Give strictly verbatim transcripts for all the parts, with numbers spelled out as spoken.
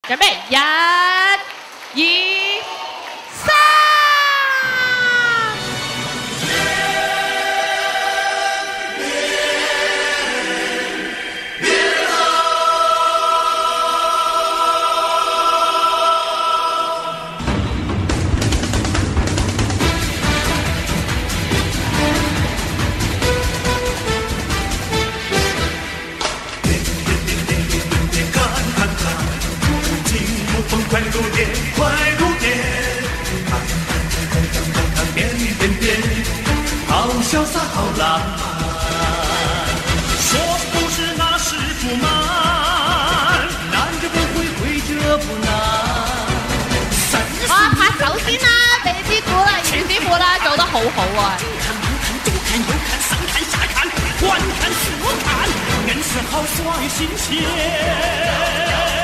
准备，一、二、三。 快如电，快如电，看看看看看看，变变变，好潇洒，好浪漫。说不是那是不难，难着不会，会着不难。 哇，拍手先啦，俾啲鼓啦，袁師傅啦，做得好好啊！ 看慢看左看右看上看下看，观看左看，硬是好帅新鲜。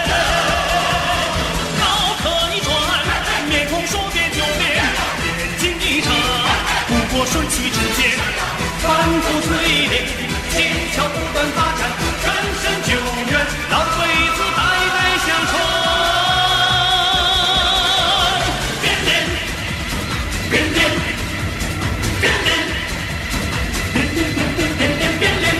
顺其直线，反复淬炼，剑鞘不断发展，转身久远，老辈子代代相传。变脸，变脸，变脸，变脸，变脸，变脸，变脸，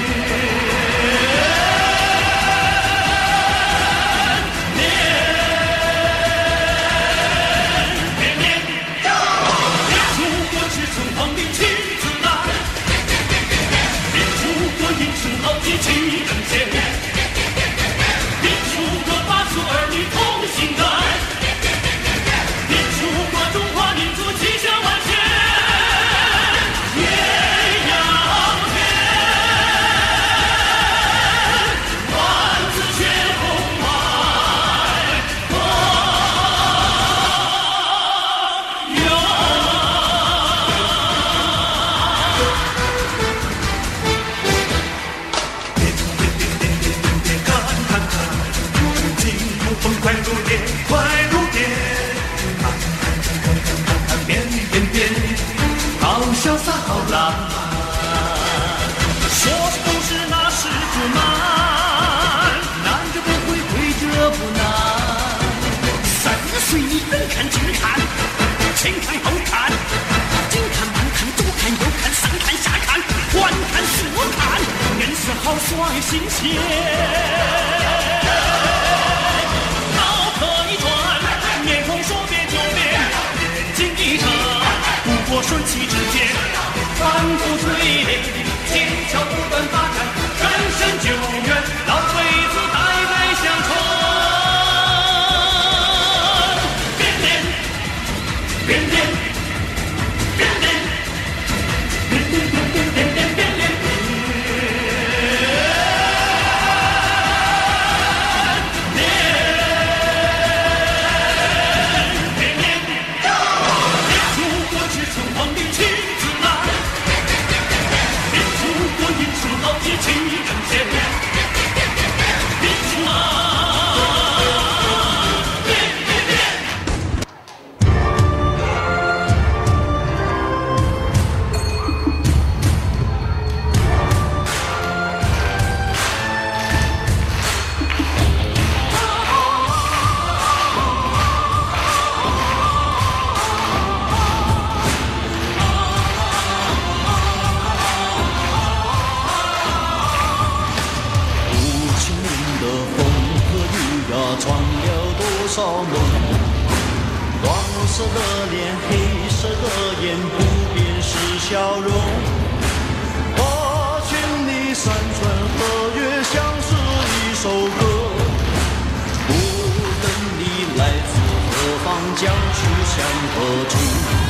变脸，如果是曾皇帝亲自来，别出个英雄豪杰气更显，别出个八族儿女同心爱，别出个中华民族气象万千，艳阳天，万紫千红迈，发扬。快如电，快如电，看看看看看看看，变变变，好潇洒，好浪漫。说不是那是不难，难着不会，会着不难。三岁你能看近看，前看后看，近看慢看左看右看上看下看，观看左看，硬是好帅新鲜。顺其直线，反复淬炼，剑鞘不断发展，转身久远，老辈子代代相传。变脸，变脸，变脸，变脸，变脸，变脸，变脸， 少梦，黄色的脸，黑色的眼，不变是笑容。花群里山川河岳，像是一首歌。无论你来自何方，将去向何处，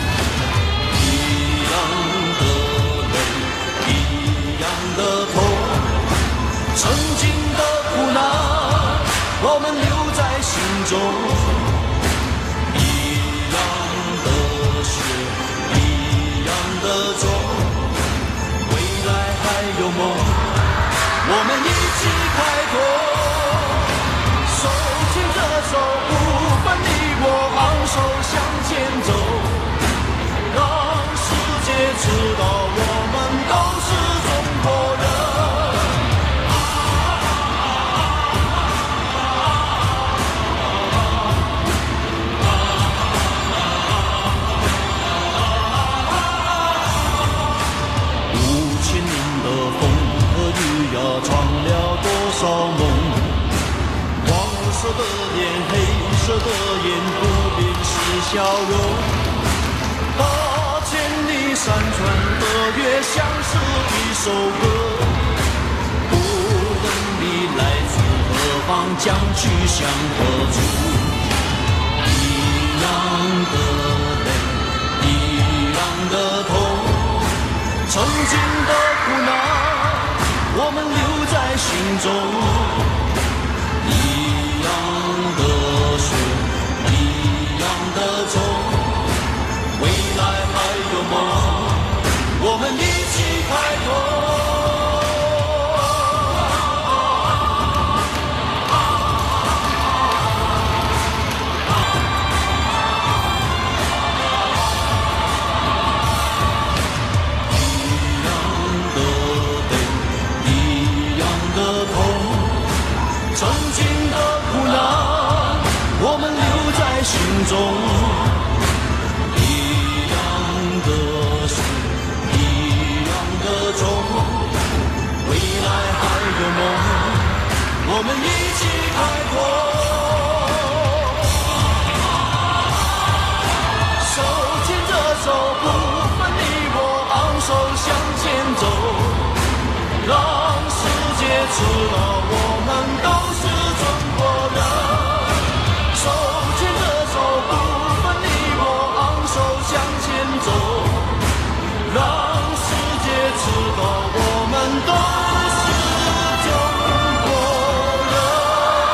一样的泪，一样的痛，曾经的苦难，我们留在心中，一样的血，一样的种，未来还有梦，我们一起开拓。手牵着手，不分你我，昂首向前走，让世界知道我们都是中国人。 色的脸，黑色的眼，不变是笑容。大千里山川河岳，像是一首歌。不论你来自何方，将去向何处，一样的泪，一样的痛。曾经的苦难，我们留在心中。一样的血，一样的痛。未来还有梦，我们一起开拓。一样的泪，一样的痛，曾经的苦难，我们留在心中。我们一起开拓，手牵着手，不分你我，昂首向前走，让世界知道我们都是中国人。手牵着手，不分你我，昂首向前走，让世界知道我们都是中国人。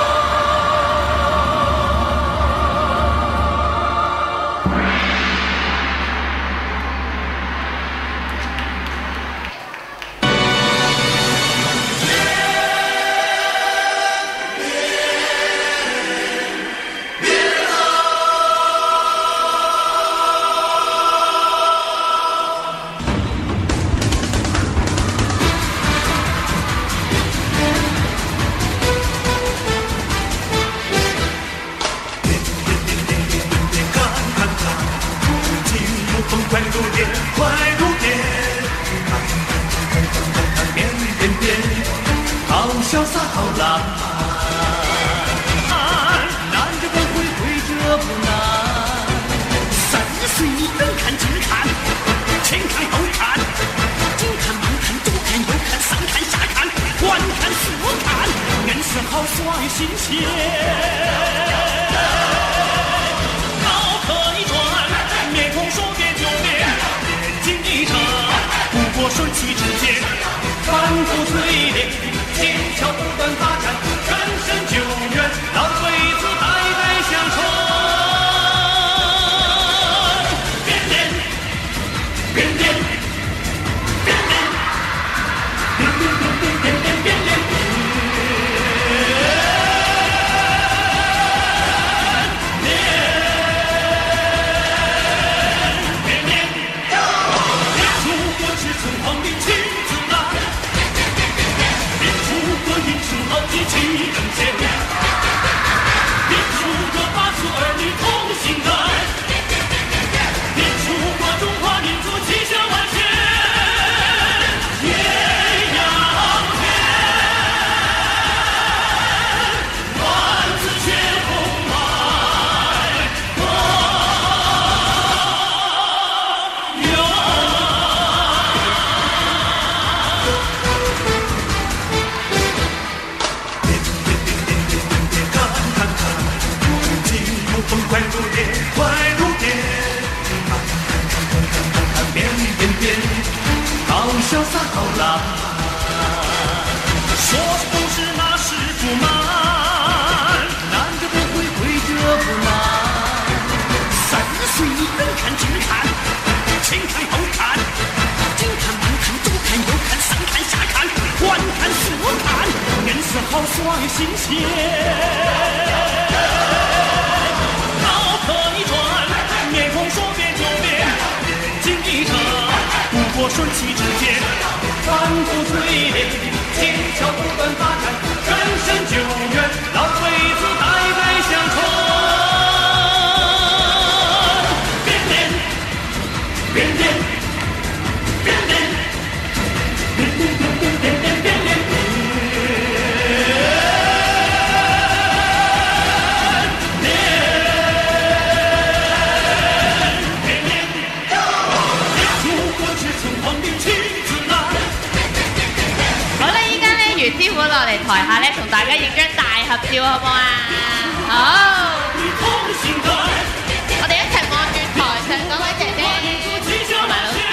快如电，快如电，变变变，好潇洒，好浪漫。难着不会，会着不难。三岁人看近看，前看后看，近看慢看，左看右看，上看下看，环看四看，硬是好耍新鲜。顺其直线，反复淬炼，剑鞘不断发展，转身救援，老辈子代代相传。变脸，变脸，变脸，变变变变变变变脸，变脸，变出国之城隍的亲自来，变出个英雄豪杰气更显，变出个八十儿女同心来，变出个中华民族气象万千，艳阳天，万紫千红来，光耀。风快如电，快如电，变变变，好潇洒，好浪漫。说不是那是不满，难着不会，会着不难。三岁人看近看，前看后看，近看慢看，左看右看，上看下看，环看四看，硬是好耍新鲜。面孔说变就变，经一场，不过顺其直线，反复淬炼，剑鞘不断发展，转身救援，老辈子代代相传。变脸，变脸，变脸，变变变变变变变脸。 家影張大合照好唔好啊？好，我哋一齊望住台上嗰位姐姐同埋老師。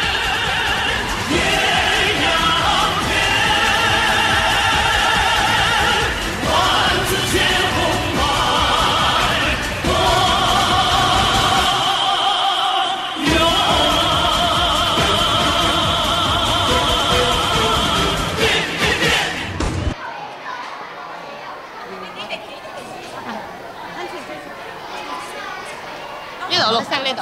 呢度綠色呢度。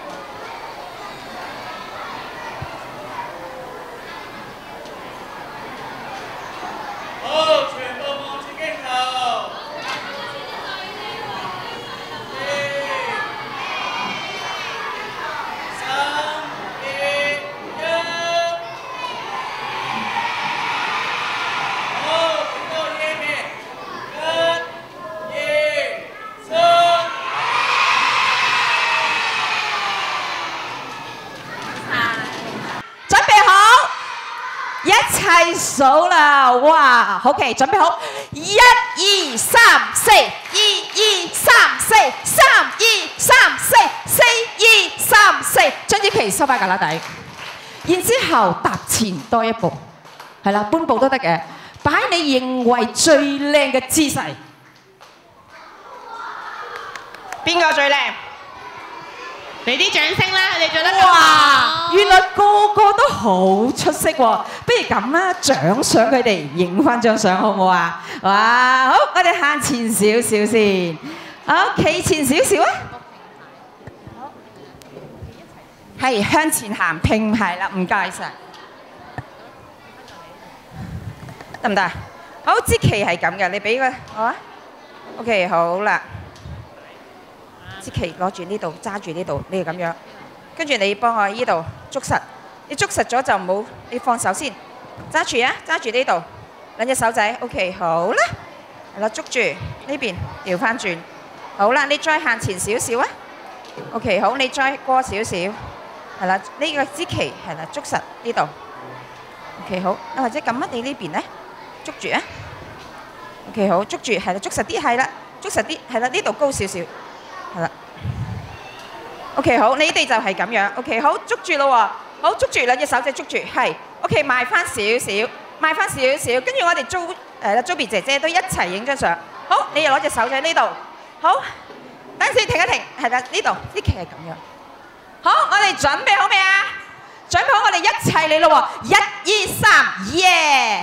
好，全部望住鏡頭。四、三、二、一。好，整個頁面。一、二、三。 一齊數啦！哇 ，OK， 準備好，一二三四，二二三四，三二三四，四二三四，將支旗收翻架拉底，然之後踏前多一步，係啦，半步都得嘅，擺你認為最靚嘅姿勢。邊個最靚？ 俾啲掌聲啦！佢哋做得咁哇！ 好， 原來個個都好出色喎，不如咁啦，獎賞佢哋，影翻張相好唔好啊？哇！好，我哋行前少少先，好，企前少少啊！係向前行，平排啦，唔該晒，得唔得？好，支旗係咁嘅，你俾個好啊 ？OK， 好啦。 支旗攞住呢度，揸住呢度，你係咁樣，跟住你幫我呢度捉實，你捉實咗就唔好，你放手先，揸住啊，揸住呢度，兩隻手仔 ，OK， 好啦，係啦，捉住呢邊，調翻轉，好啦，你再行前少少啊 ，OK， 好，你再過少少，係啦，呢個支旗係啦，捉實呢度 ，OK， 好，或者撳乜你呢邊咧，捉住啊 ，OK， 好，捉住係啦，捉實啲係啦，捉實啲係啦，呢度高少少。 係啦 ，OK 好，你哋就係咁樣 ，OK 好，捉住咯喎，好捉住兩隻手仔捉住，係 ，OK 邁翻少少，邁翻少少，跟住我哋 Jo 誒啦 Joby 姐姐都一齊影張相，好，你又攞隻手仔呢度，好，等陣先停一停，係啦呢度，呢期係咁樣，好，我哋準備好未啊？準備好，我哋一齊嚟咯喎，一二三，耶！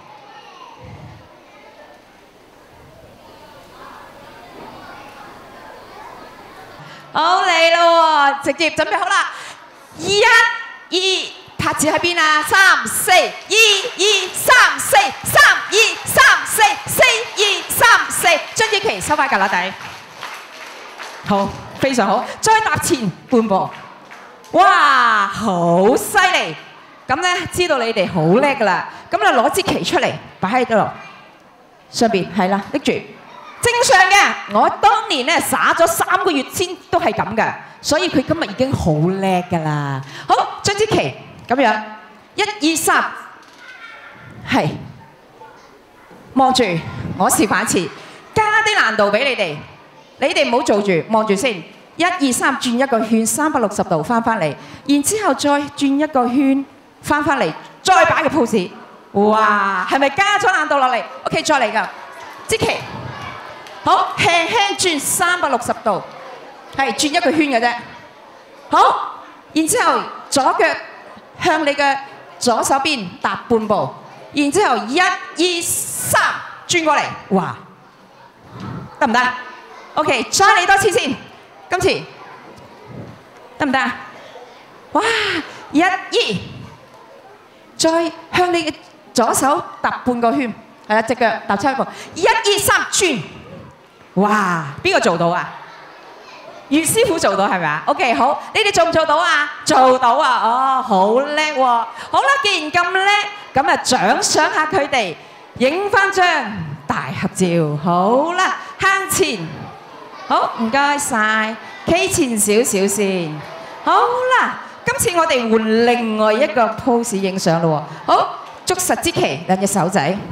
好嚟咯喎，直接準備好啦！一、二，拍子喺邊啊？三、四，二、二、三、四，三、二、三、四，四、二、三、四，將支旗收翻架喇底。好，非常好，再踏前半步。哇，好犀利！咁咧，知道你哋好叻噶啦。咁就攞支旗出嚟，擺喺度上邊，係啦，拎住。 正常嘅，我當年咧耍咗三個月先都係咁嘅，所以佢今日已經好叻㗎啦。好，將支旗咁樣，一二三，係望住我示範一次，加啲難度俾你哋，你哋唔好做住，望住先，一二三轉一個圈，三百六十度翻返嚟，然之後再轉一個圈，翻返嚟，再擺個 pose， 哇，係咪加咗難度落嚟 ？OK， 再嚟㗎，支旗。 好，輕輕轉三百六十度，係轉一個圈嘅啫。好，然之後左腳向你嘅左手邊踏半步，然之後一、二、三轉過嚟，哇，得唔得 ？OK， 再嚟多次先，今次得唔得？哇，一、二，再向你嘅左手踏半個圈，係啦，隻腳踏出一步，一、二、三轉。 哇！邊個做到啊？余師傅做到係咪啊 ？OK 好，你哋做唔做到啊？做到啊！哦，好叻喎！好啦，既然咁叻，咁啊獎賞下佢哋，影翻張大合照。好啦，向前，好唔該晒，企前少少先。好啦，今次我哋換另外一個 pose 影相咯喎。好，捉實支旗，兩隻手仔。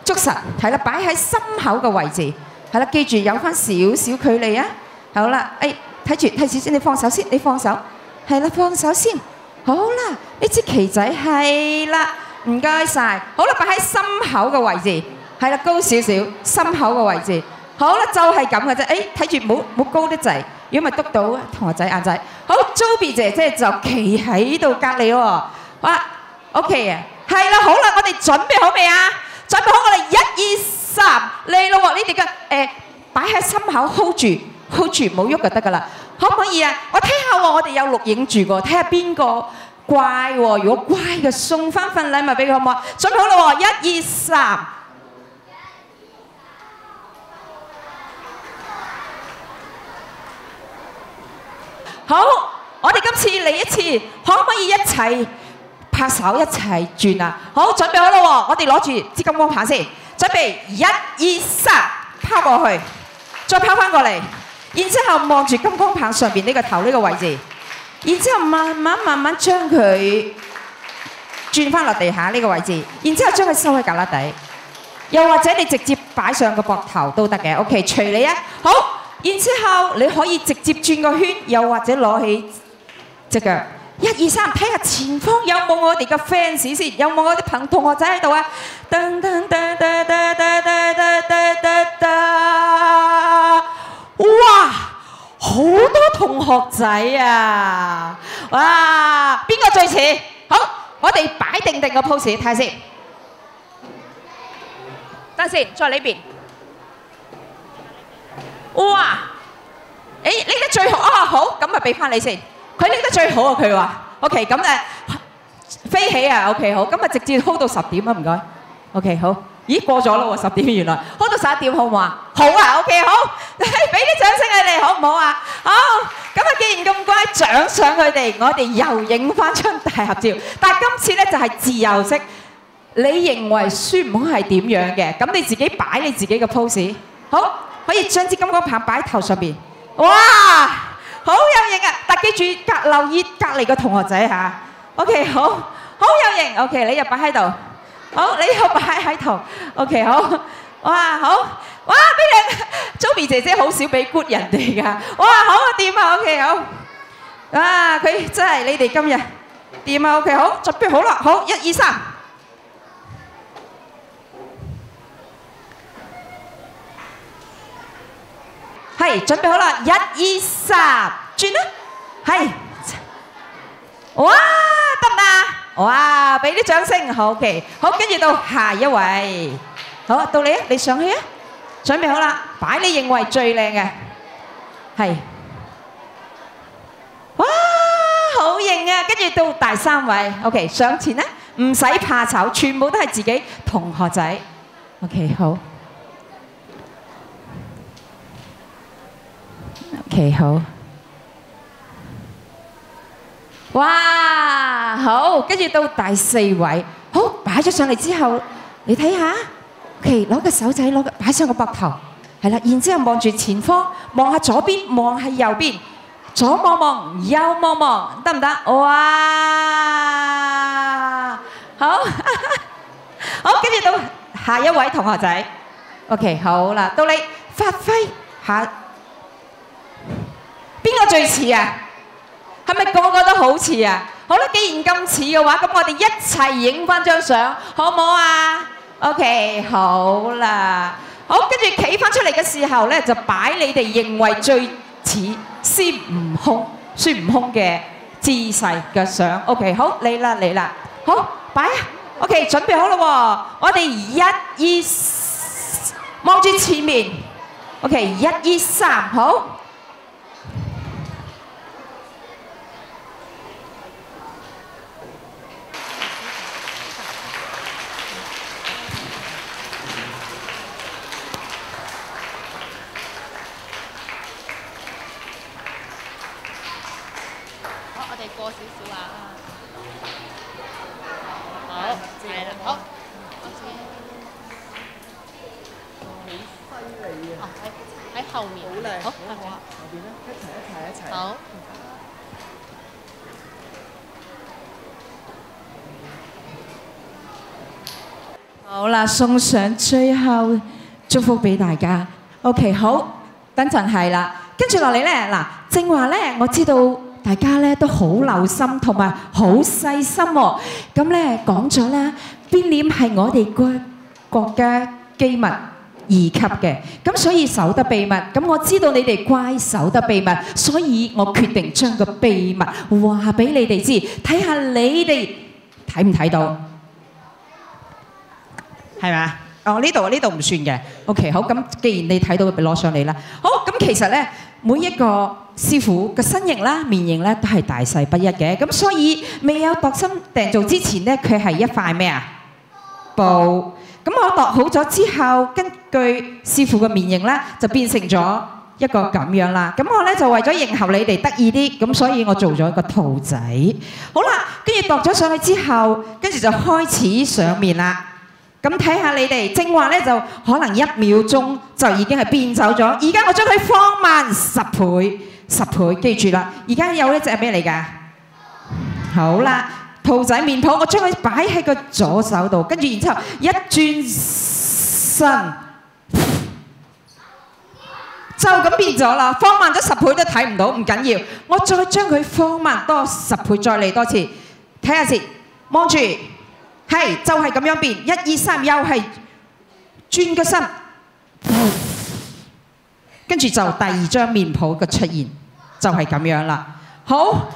捉實，係啦，擺喺心口嘅位置，係啦，記住有翻少少距離啊。好啦，誒睇住睇住先，你放手先，你放手，係啦，放手先。好啦，呢支旗仔係啦，唔該晒。好啦，擺喺心口嘅位置，係啦，高少少，心口嘅位置。好啦，就係咁嘅啫。誒睇住冇冇高得滯，如果咪篤到同學仔眼仔。好 ，Joby 姐姐就企喺度隔離喎。哇 ，OK 啊，係啦，好啦，我哋準備好未啊？準備好，我哋一二三嚟咯喎！呢啲嘅誒擺喺心口 hold 住 ，hold 住冇喐就得噶啦。可唔可以啊？我睇下喎，我哋有錄影住喎，睇下邊個乖喎。如果乖嘅，送翻份禮物俾佢好唔好啊？準備好啦喎！一二三，好，我哋今次嚟一次，可唔可以一齊拍手一齊轉啊？好，準備好啦喎！我哋攞住支金光棒先，準備一二三，拋過去，再拋翻過嚟。然之後望住金光棒上邊呢個頭呢個位置，然之後慢慢慢慢將佢轉翻落地下呢個位置，然之後將佢收喺旮旯底，又或者你直接擺上個膊頭都得嘅。OK， 隨你啊。好，然之後你可以直接轉個圈，又或者攞起隻腳。一二三，睇下前方有冇我哋嘅 fans 先，有冇我啲朋同學仔喺度啊？噔噔噔噔噔噔噔噔噔噔！哇，好多同學仔啊！哇，邊個最似？好，我哋擺定定個 pose 睇下先。等先，再呢邊。哇！誒，拎得最好啊！好，咁咪俾翻你先。佢拎得最好啊！佢話 ，OK， 咁誒飛起啊 ！OK， 好，咁啊直接 hold 到十點啊！唔該 ，OK， 好。咦，過咗啦喎，十點原來 hold 到十一點好唔好啊？好啊 ，OK， 好，俾啲掌聲你哋好唔好啊？好，咁啊既然咁乖，獎賞佢哋，我哋又影翻張大合照。但係今次咧就係自由式，你認為孫悟空係點樣嘅？咁你自己擺你自己嘅 pose。好，可以將支金光棒擺喺頭上邊。哇！好有型啊！但記住隔留意隔離個同學仔嚇。OK， 好，好有型。OK， 你又擺喺度。好，你又擺喺度。OK， 好。哇，好。哇，邊兩 Joby 姐姐好少俾 good 人哋㗎。哇，好啊，掂啊。OK， 好。哇，佢真係你哋今日掂啊。OK， 好，準備好啦。好，一二三。係，準備好啦！一二三，轉啦！係，哇，得唔得啊？哇，俾啲掌聲，好 OK， 好，跟住到下一位，好，到你啊，你上去啊！準備好啦，擺你認為最靚嘅，係，哇，好型啊！跟住到第三位 ，OK， 上前啦，唔使怕醜，全部都係自己同學仔 ，OK， 好。OK， 好，哇，好，跟住到第四位，好，擺咗上嚟之後，你睇下 ，OK， 攞個手仔，攞個擺上個膊頭，係啦，然之後望住前方，望下左邊，望下右邊，左望望，右望望，得唔得？哇，好，好，跟住到下一位同學仔 ，OK， 好啦，到你發揮下。邊個最似啊？係咪個個都好似啊？好啦，既然咁似嘅話，咁我哋一齊影翻張相，好唔好啊 ？OK， 好啦，好，跟住企翻出嚟嘅時候咧，就擺你哋認為最似孫悟空、孫悟空嘅姿勢嘅相。OK， 好，嚟啦嚟啦，好，擺啊 ！OK， 準備好啦喎，我哋一二望住前面 ，OK， 一二三，好。 過少少啊！好，係啦，好。幾犀利啊！哦，喺喺後面。好靚。好，好啊。後邊咧，一齊一齊一齊。好。 好啦，送上最後祝福俾大家。OK， 好，等陣係啦，跟住落嚟咧，嗱，正話咧，我知道大家咧都好留心同埋好細心喎。咁咧講咗啦，變臉係我哋國國家機密二級嘅，咁所以守得秘密。咁我知道你哋乖守得秘密，所以我決定將個秘密話俾你哋知，睇下你哋睇唔睇到，係咪？哦，呢度呢度唔算嘅。OK， 好，咁既然你睇到，咪攞上嚟啦。好，咁其實咧，每一個師傅嘅身形啦、面型咧，都係大細不一嘅。咁所以未有度身訂造之前咧，佢係一塊咩啊？布。咁我度好咗之後，根據師傅嘅面型咧，就變成咗一個咁樣啦。咁我咧就為咗迎合你哋得意啲，咁所以我做咗一個兔仔。好啦，跟住度咗上去之後，跟住就開始上面啦。咁睇下你哋正話咧，就可能一秒鐘就已經係變走咗。而家我將佢放慢十倍，十倍，記住啦。而家有一隻係咩嚟㗎？好啦。兔仔面譜，我將佢擺喺個左手度，跟住然之後一轉身，就咁變咗啦。放慢咗十倍都睇唔到，唔緊要。我再將佢放慢多十倍，再嚟多次，睇下先。望住，係就係咁樣變。一二三，又係轉個身，跟住就第二張面譜嘅出現，就係咁樣啦。好。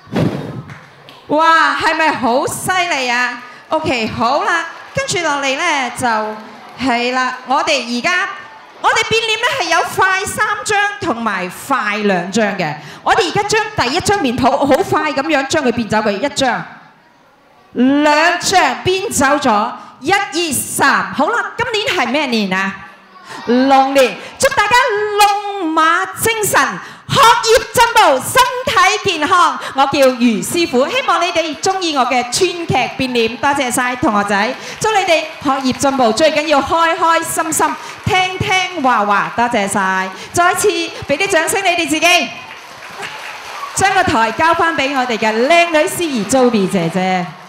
哇，係咪好犀利啊 ？OK， 好啦，跟住落嚟咧就係啦，我哋而家我哋變臉咧係有快三張同埋快兩張嘅。我哋而家將第一張面譜好快咁樣將佢變走佢一張、兩張變走咗，一二三，好啦，今年係咩年啊？龍年，祝大家龍馬精神。學業進步，身體健康。我叫余師傅，希望你哋中意我嘅川劇變臉。多謝晒同學仔，祝你哋學業進步，最緊要開開心心，聽聽話話。多謝晒，再一次俾啲掌聲你哋自己。將個台交翻俾我哋嘅靚女司儀 Joby 姐姐。